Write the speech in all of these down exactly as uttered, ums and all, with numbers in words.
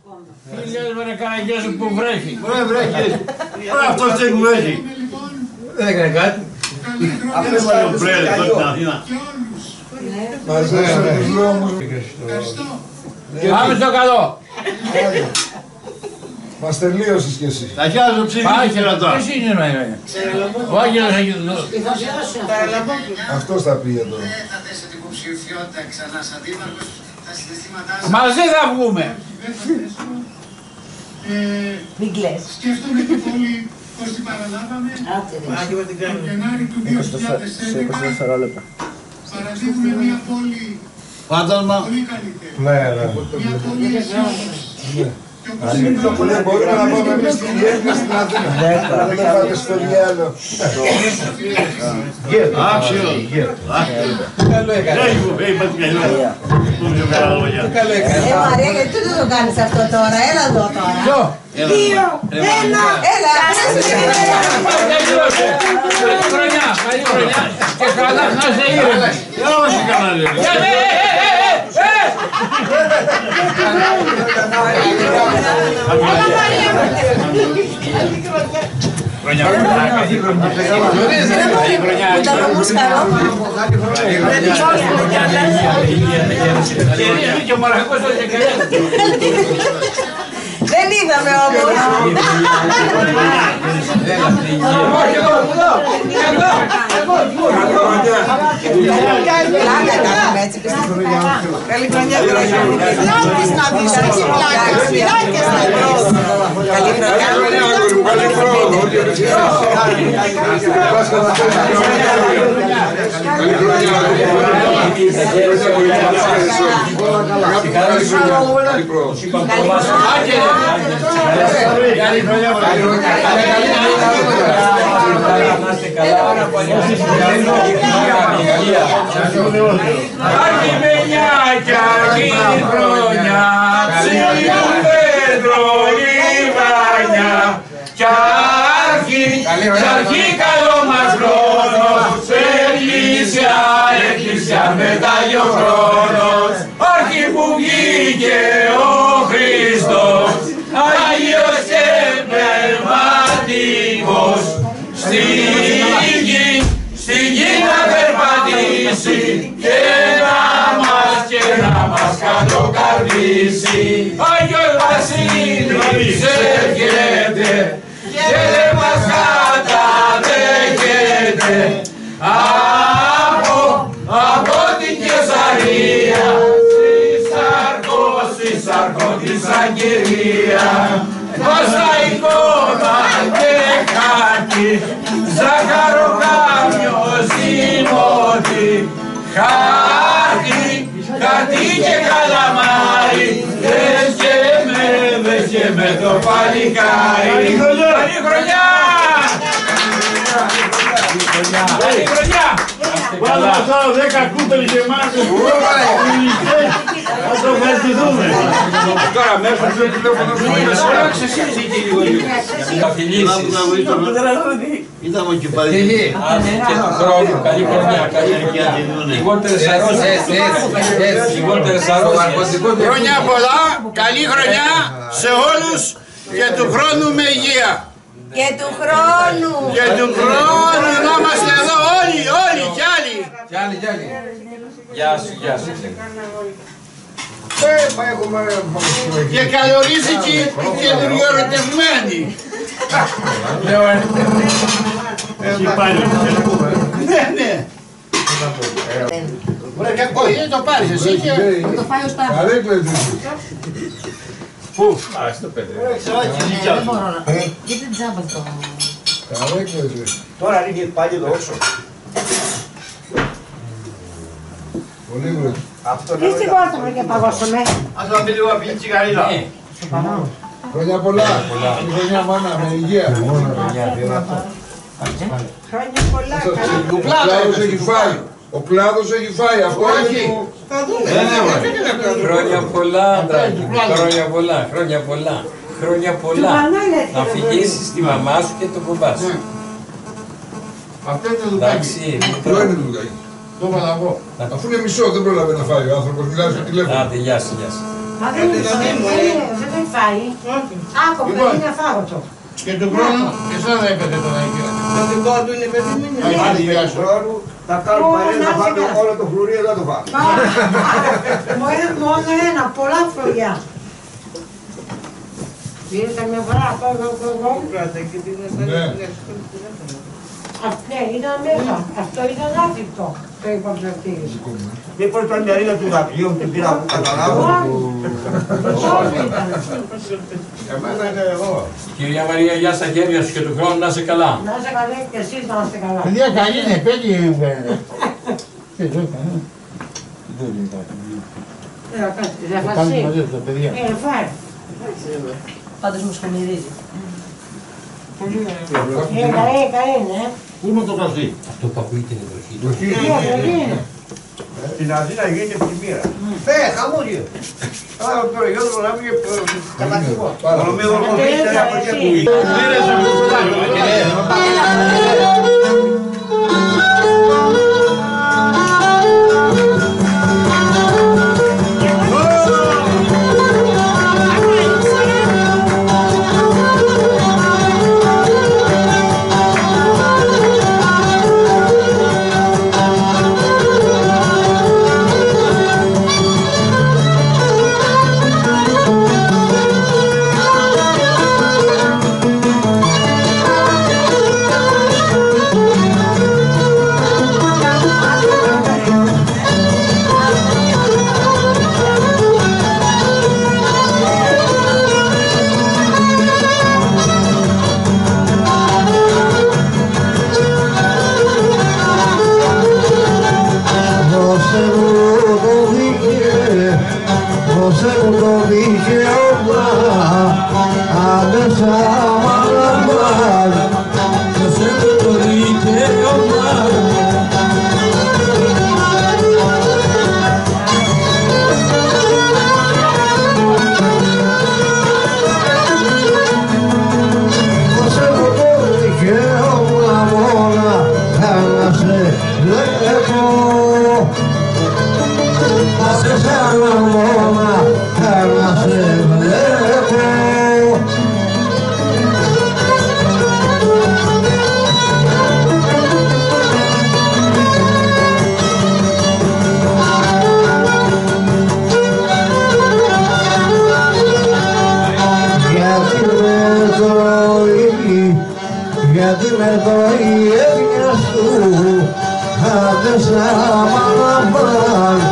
Φίλες με καραγκιές που βρέχει. Ωραία βρέχει. Ωραία αυτός δεν μου βρέχει. Δεν έκανε κάτι. Αυτό είναι ο Μπρέλε εδώ στην Αθήνα. Μαζέψε τους δρόμους. Πάμε στο καλό. Μας τελείωσες κι εσύ. Τα χιάζω ψηφίσει και ρωτά. Ποιος είναι νόημα. Ο Άγγελος έχει το δω. Αυτός θα πήγε τώρα. Θα θέσετε υποψηφιότητα ξανά σαν δήμαρχος, τα συναισθήματά σας. Μαζί θα βγούμε. Μην κλαις. Σκέφτομαι και πολύ πως την παραλάβαμε τον Γενάρη του δύο χιλιάδες έντεκα. Παραδείχνουμε μια πόλη Φάντασμα. πολύ καλύτερη. Ναι, ναι. Μια πόλη αισιόδοξη. Μπορούμε να πάμε εμείς στην Βιέννη στην Αθήνα. Δεν πάτε στο διάλογο. Άξιο. Καλό έκανε. Είπα την καλή. Πού πιο καλά λόγια. Ε, Μαρία, γιατί δεν το κάνεις αυτό τώρα, έλα εδώ τώρα. Ποιο. Δύο, ένα, έλα. Καλή χρονιά, καλή χρονιά. Και καλά να είσαι ήρεμη. Δεν όμως η κανάλι. Χρονιά, καλή χρονιά. Καλή χρονιά. Ήταν όμως χαρό. Και ο Μαρακός όχι καλή. Δεν είδαμε όμως. Πλάκα κάναμε έτσι. Καλή χρονιά. Πλάκες να δεις, όχι πλάκες. Πλάκες να δεις. Καλή χρονιά. Καλή χρόνο. Καλό μας χρόνος, εκκλησιά, εκκλησιά μετάλλει ο χρόνος, άρχι που βγήκε ο Χριστός, Άγιος και πνευματικός, στη γη, στη γη να περπατήσει και να μας και να μας καλοκαρδίσει. Άγιος Βασίλης έρχεται και δεν μας καταδέχεται από, από την Κεσαρία στη Σαρκό της Αγγελία. Κώστα εικόνα και χάρτη, ζαχαροκάμιο ζυμώτη, χάρτη, χάρτη και καλαμάρι, δες και με, δες και με το παλικάρι. Καλή χρονιά! Καλή χρονιά! Πάντα μας άλλο δέκα κούπελοι και εμάς. Θα το ευχαριστηθούμε. Τώρα μέσα στο τηλέφωνο σου είναι Θα φιλήσεις. Είδαμε και πάλι. Και του χρόνου. Καλή χρονιά. Λιγότερες αρρώστιες. Λιγότερες αρρώστιες. Χρόνια πολλά, καλή χρονιά σε όλους και του χρόνου με υγεία. Και του χρόνου. Και του χρόνου να είμαστε εδώ όλοι, όλοι κι άλλοι. Κι άλλοι, κι άλλοι. Γεια σου, γεια σου. Και καλωρίζει και οι καινουριοερωτευμένοι. Έχει πάλι. Ναι, ναι. Όχι, δεν το πάρεις εσύ και... Το φάει ο Στάθος. Καρέκλες. Πού? Δεν μπορώ να... Γιατί τζάμπα το... Καρέκλες. Τώρα ρίχνει πάλι το όξο. Πολύ βρε. Τι σηκώσαμε και παγώσαμε. Ας να πει λίγο απειλή τσιγαρίδα. Χρόνια πολλά. Χρόνια μάνα με υγεία. Χρόνια πολλά. Ο κλάδος έχει φάει. Ο κλάδος έχει φάει. Αυτό είναι που... Χρόνια πολλά, χρόνια πολλά, χρόνια πολλά, χρόνια πολλά. Να αφηγήσεις τη μαμά σου και τον μπαμπά σου. Αυτό είναι το δουλάκι. Ποιο είναι το δουλάκι. Το είπα να πω. Αφού είναι μισό δεν πρόλαβε να φάει ο άνθρωπος. Μιλάει στο τηλέφωνο. Άντε, γεια σου, γεια σου. Μα δεν έχει φάει. Άκου, παιδί είναι φάγωτο. Και του χρόνου, εσάς δεν έπαιζε το Αγία. Το δικό του είναι παιδί μου. Θα κάνουν παρέα να φάνε όλο το φλουρί, εδώ το φάνε. Μόνο ένα, πολλά φλουριά. Πήρε καμιά φορά από εδώ και εγώ. Ναι, ήταν μέσα. Αυτό ήταν άθικτο, το υποψευτήρι. Μήπως ήταν μια ρίδα του δαπλίου, την πήρα που καταλάβω. Εμένα είναι εγώ. Κυρία Μαρία, γεια στα χέρια σου και του χρόνου να είσαι καλά. Να είσαι καλά και εσείς να είστε καλά. Παιδιά, καλή είναι, πέτει μου φαίνεται. Ε, θα φασί. Ε, φάει. Πάντως μου σχομυρίζει. Ε, καλή, καλή είναι. Πού είναι το κρασί? Αυτό που ακούγεται είναι βροχή. Στην Αθήνα γίνεται πλημμύρα. Ε, χαμόγελο. Α, το Γιώργο να βγει κατακτικό. Μόνο με ορμοφύστερα από εκεί που είναι. Γιατί με το η έννοια σου χάτες άμα να πάνε.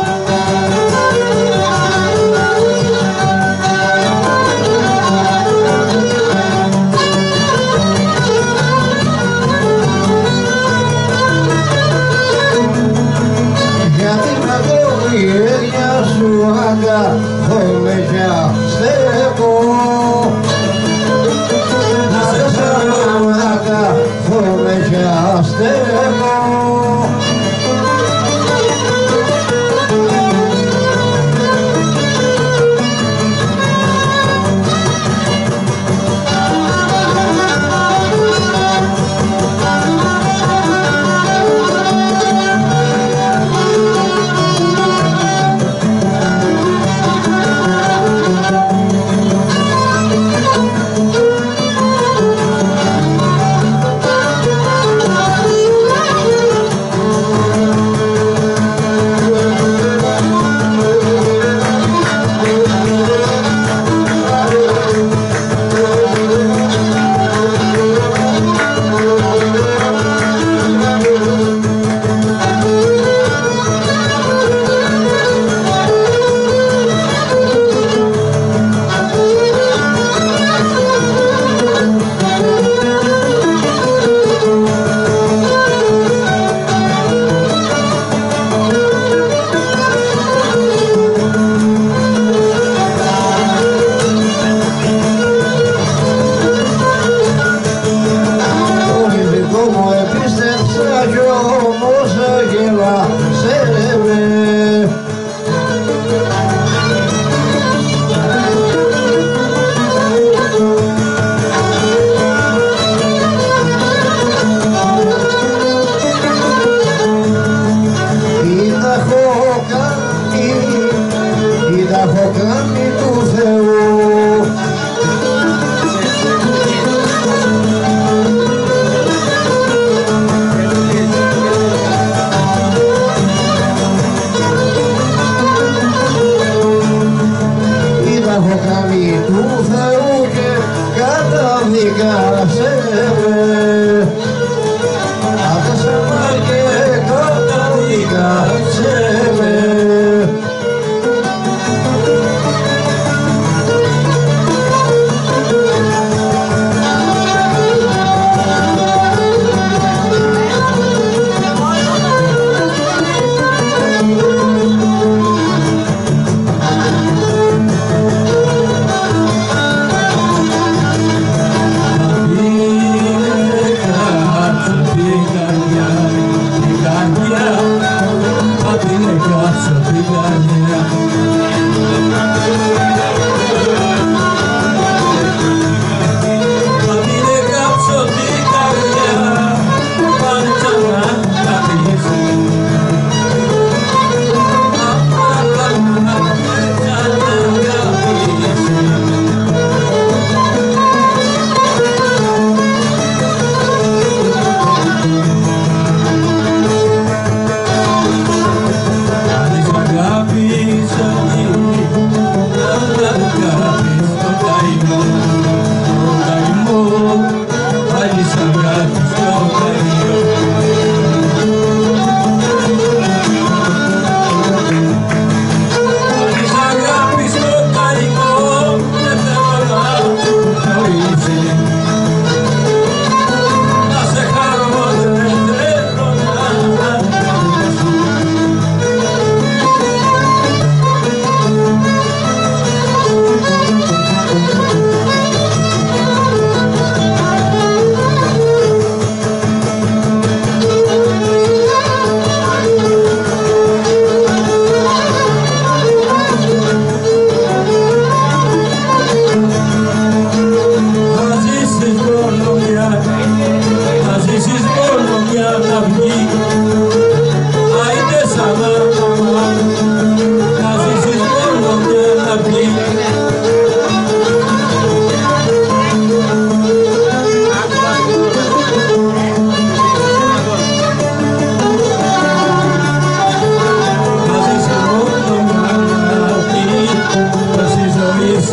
Γιατί με το η έννοια σου αγκαθόμαι κι αστέκω. Φοβε και αστέγω. Είδα έχω κάνει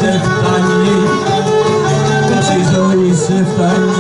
σε φτάνει, τόση ζωή σε φτάνει.